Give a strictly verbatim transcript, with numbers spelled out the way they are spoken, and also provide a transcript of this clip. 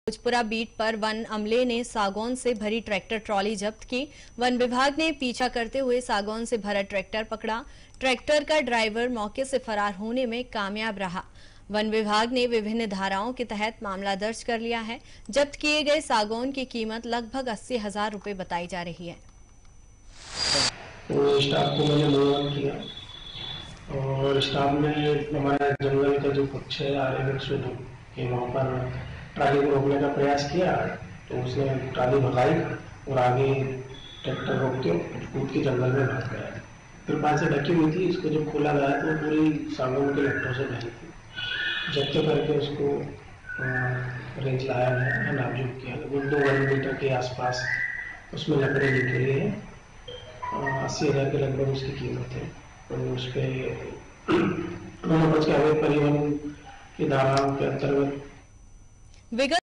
Bhojpura beat पर one अमले ने सागौन से भरी ट्रैक्टर ट्रॉली जब्त की। वन विभाग ने पीछा करते हुए सागौन से भरा ट्रैक्टर पकड़ा। ट्रैक्टर का ड्राइवर मौके से फरार होने में कामयाब रहा। वन विभाग ने विभिन्न धाराओं के तहत मामला दर्ज कर लिया है। जब्त किए गए सागौन की कीमत लगभग अस्सी हजार रुपए बताई जा रही है। तो स्टाफ को मैंने मूव किया और स्टाफ ने हमारे जंगल का जो पक्ष है आर्यन के वहाँ पर ट्राली को रोकने का प्रयास किया, तो उसने ट्राली भगाई और आगे ट्रैक्टर रोक के कूद के जंगल में भाग गया। फिर पास से ढकी हुई थी, इसको जब खोला गया तो पूरी सागौन के लट्टों से भरी थी। जब्त करके उसको रेंज लाया गया, नापजोक किया, लगभग दो वन मीटर के आसपास उसमें लकड़ी निकली है। अस्सी हजार के लगभग उसकी कीमत है और उस पर दोनों बच के अवैध परिवहन की धाराओं के अंतर्गत विगत